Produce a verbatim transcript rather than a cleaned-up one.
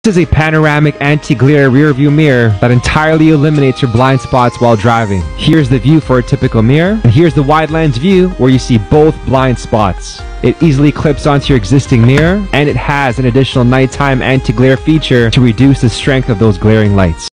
This is a panoramic anti-glare rear view mirror that entirely eliminates your blind spots while driving. Here's the view for a typical mirror, and here's the wide lens view where you see both blind spots. It easily clips onto your existing mirror, and it has an additional nighttime anti-glare feature to reduce the strength of those glaring lights.